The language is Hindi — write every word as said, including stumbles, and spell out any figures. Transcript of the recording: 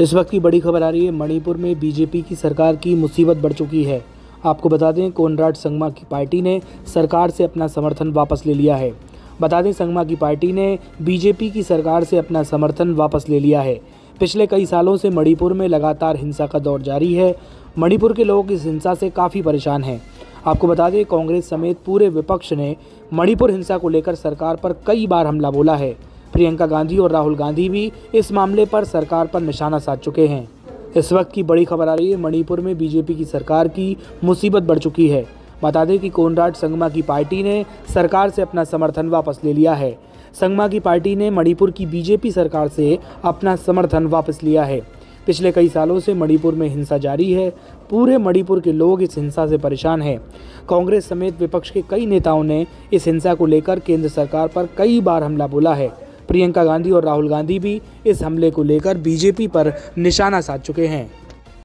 इस वक्त की बड़ी खबर आ रही है। मणिपुर में बीजेपी की सरकार की मुसीबत बढ़ चुकी है। आपको बता दें, कोनराड संगमा की पार्टी ने सरकार से अपना समर्थन वापस ले लिया है। बता दें, संगमा की पार्टी ने बीजेपी की सरकार से अपना समर्थन वापस ले लिया है। पिछले कई सालों से मणिपुर में लगातार हिंसा का दौर जारी है। मणिपुर के लोग इस हिंसा से काफ़ी परेशान हैं। आपको बता दें, कांग्रेस समेत पूरे विपक्ष ने मणिपुर हिंसा को लेकर सरकार पर कई बार हमला बोला है। प्रियंका गांधी और राहुल गांधी भी इस मामले पर सरकार पर निशाना साध चुके हैं। इस वक्त की बड़ी खबर आ रही है। मणिपुर में बीजेपी की सरकार की मुसीबत बढ़ चुकी है। बता दें कि कोनराड संगमा की पार्टी ने सरकार से अपना समर्थन वापस ले लिया है। संगमा की पार्टी ने मणिपुर की बीजेपी सरकार से अपना समर्थन वापस लिया है। पिछले कई सालों से मणिपुर में हिंसा जारी है। पूरे मणिपुर के लोग इस हिंसा से परेशान हैं। कांग्रेस समेत विपक्ष के कई नेताओं ने इस हिंसा को लेकर केंद्र सरकार पर कई बार हमला बोला है। प्रियंका गांधी और राहुल गांधी भी इस हमले को लेकर बीजेपी पर निशाना साध चुके हैं।